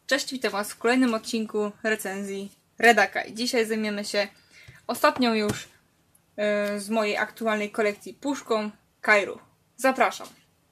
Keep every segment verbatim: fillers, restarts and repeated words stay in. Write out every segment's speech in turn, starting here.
Cześć, witam Was w kolejnym odcinku recenzji Redakai. Dzisiaj zajmiemy się ostatnią już yy, z mojej aktualnej kolekcji puszką Kairu. Zapraszam.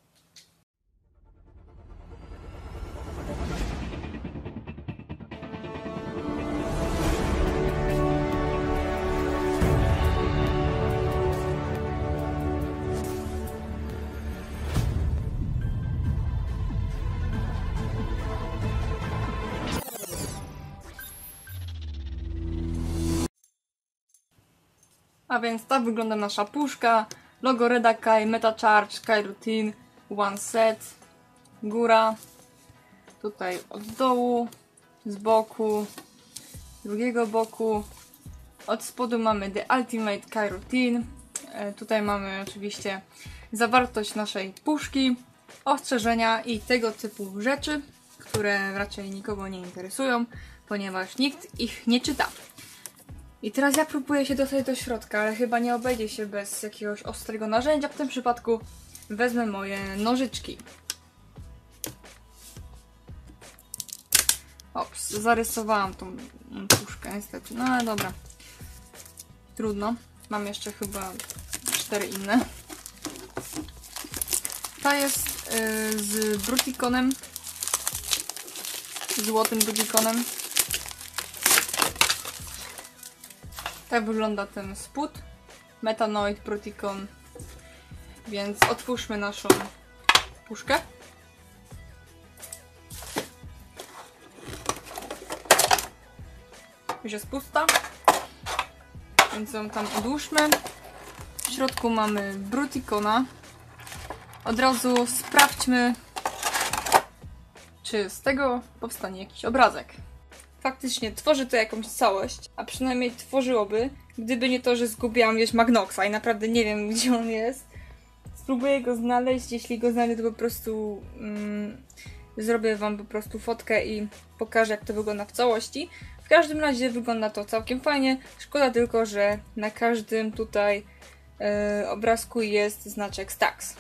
A więc tak wygląda nasza puszka. Logo Redakai, Metacharge, Kairu Teen, One Set, góra, tutaj od dołu, z boku, drugiego boku, od spodu mamy The Ultimate Kairu Teen. E, tutaj mamy oczywiście zawartość naszej puszki, ostrzeżenia i tego typu rzeczy, które raczej nikogo nie interesują, ponieważ nikt ich nie czyta. I teraz ja próbuję się dostać do środka, ale chyba nie obejdzie się bez jakiegoś ostrego narzędzia. W tym przypadku wezmę moje nożyczki. Ops, zarysowałam tą puszkę niestety. No ale dobra. Trudno. Mam jeszcze chyba cztery inne. Ta jest yy, z Brutikonem. Złotym Brutikonem. Tak wygląda ten spód. Metanoid Brutikon. Więc otwórzmy naszą puszkę. Już jest pusta. Więc ją tam odłóżmy. W środku mamy Brutikona. Od razu sprawdźmy, czy z tego powstanie jakiś obrazek. Faktycznie tworzy to jakąś całość, a przynajmniej tworzyłoby, gdyby nie to, że zgubiłam gdzieś Magnoxa i naprawdę nie wiem, gdzie on jest. Spróbuję go znaleźć, jeśli go znajdę, to po prostu mm, zrobię wam po prostu fotkę i pokażę, jak to wygląda w całości. W każdym razie wygląda to całkiem fajnie, szkoda tylko, że na każdym tutaj yy, obrazku jest znaczek Stax.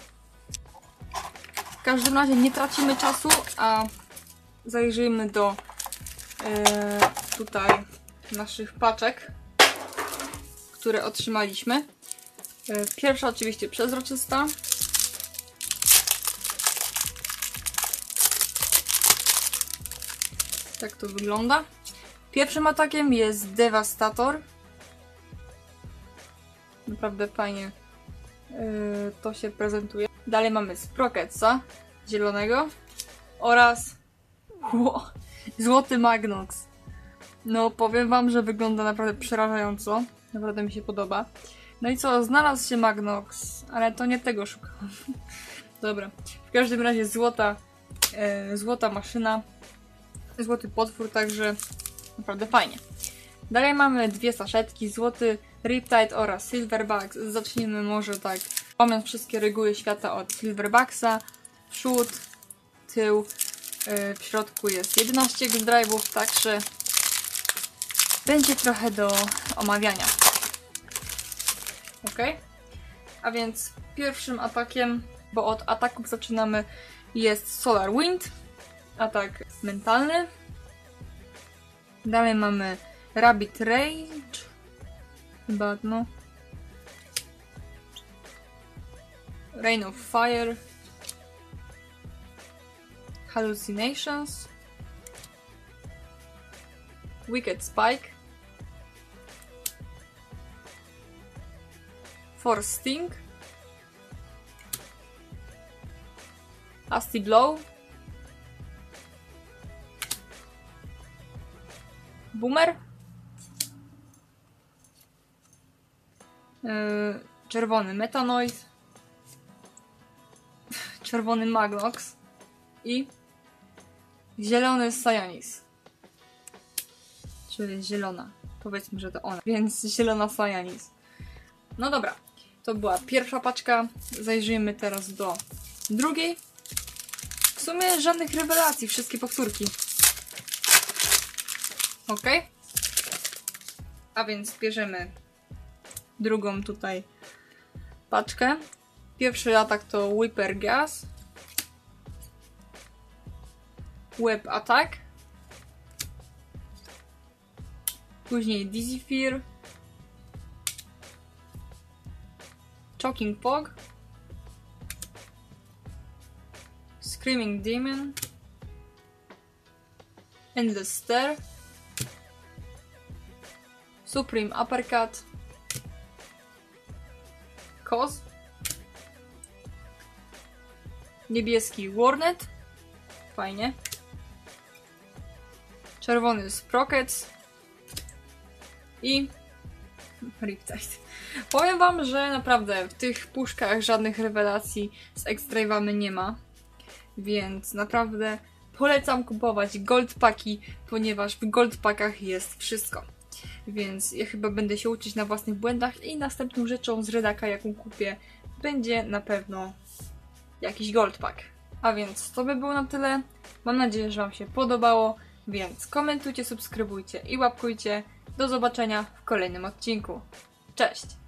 W każdym razie nie tracimy czasu, a zajrzyjmy do Yy, tutaj naszych paczek, które otrzymaliśmy. Yy, pierwsza oczywiście przezroczysta. Tak to wygląda. Pierwszym atakiem jest Devastator. Naprawdę fajnie yy, to się prezentuje. Dalej mamy Sprocketsa zielonego oraz wow, Złoty Magnox. No powiem wam, że wygląda naprawdę przerażająco. Naprawdę mi się podoba. No i co? Znalazł się Magnox, ale to nie tego szukałam. Dobra. W każdym razie złota, e, złota maszyna. Złoty potwór, także naprawdę fajnie. Dalej mamy dwie saszetki. Złoty Riptide oraz Silverbugs. Zacznijmy może tak, łamiąc wszystkie reguły świata od Silverbuggsa. Przód, tył. W środku jest jedenaście drive'ów, także będzie trochę do omawiania. Ok? A więc pierwszym atakiem, bo od ataków zaczynamy, jest Solar Wind. Atak mentalny. Dalej mamy Rabbit Rage. Chyba no. Rain of Fire. Hallucinations, Wicked Spike, Force Sting, Hasty Blow, Boomer, yy, czerwony Metanoid, czerwony Magnox i zielony Cyanis. Czyli zielona. Powiedzmy, że to ona. Więc zielona Cyanis. No dobra. To była pierwsza paczka. Zajrzyjmy teraz do drugiej. W sumie żadnych rewelacji. Wszystkie powtórki. Ok. A więc bierzemy drugą tutaj paczkę. Pierwszy atak to Whipper Gas. Web Attack. Później Dizzy Fear, Choking Pog, Screaming Demon, Endless Stare, Supreme Uppercut, Koz, niebieski Warnet, fajnie, czerwony Sprockets i Riptide. Powiem wam, że naprawdę w tych puszkach żadnych rewelacji z X-Drive'ami nie ma, więc naprawdę polecam kupować Gold Packi, ponieważ w Gold Packach jest wszystko. Więc ja chyba będę się uczyć na własnych błędach i następną rzeczą z Redaka, jaką kupię, będzie na pewno jakiś Gold Pack. A więc to by było na tyle. Mam nadzieję, że wam się podobało, więc komentujcie, subskrybujcie i łapkujcie. Do zobaczenia w kolejnym odcinku. Cześć!